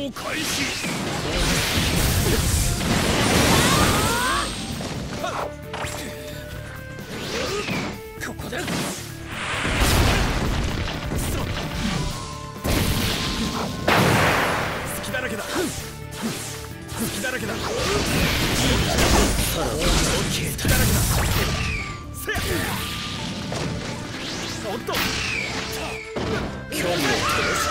動開始。ここだ。隙だらけだ。隙だらけだ。隙だらけだ。せや。おっと。興味を通す。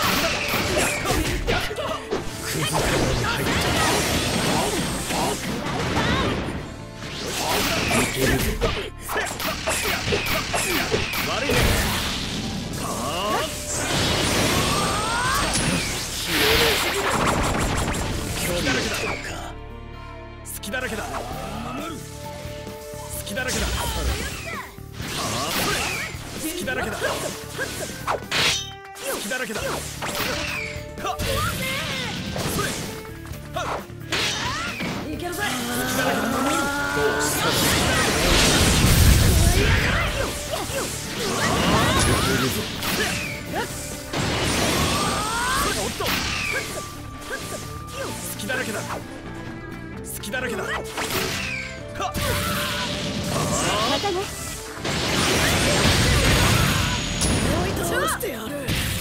クズカゴに入った。いけるぞ。悪いね。興味を通るか。隙だらけだ。隙だらけだ。隙だらけだ。隙だらけだ。いけるぜ。隙だらけだ。どうしたの。いけるぞ。おっと。隙だらけだ。隙だらけだ。またね。どうしてやる。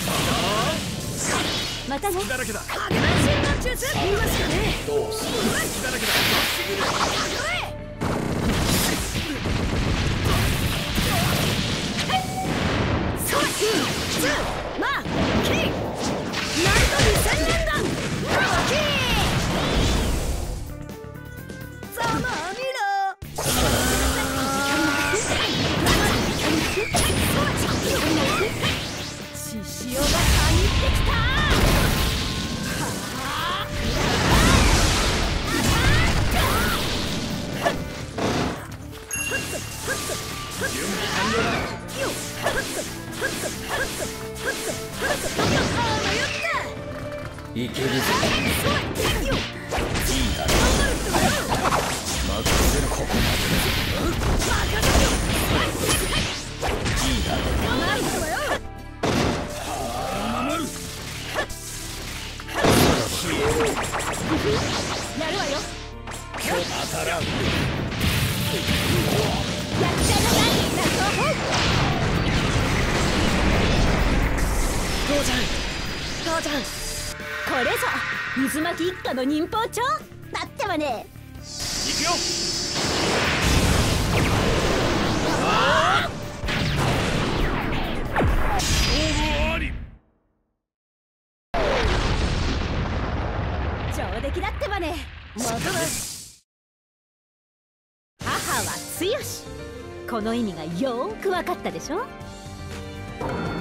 またね。隙だらけだ。影分身の術見ますかね。どうする。隙だらけだ。そう。まあ、キー。なんと2000年だ。キー。ざまあみろ。獅子王が限ってきた。準備完了だ。いけるぞ。いいだろう。任せろ。ここまでだ。いいだろう。守る。消えろ。やるわよ。今日当たらん。やっちゃいなさい。父ちゃん、父ちゃん、これぞ水巻一家の忍法帳だってばね。行くよ。勝負あり。上出来だってばね。またね。母は強し。この意味がよーく分かったでしょ。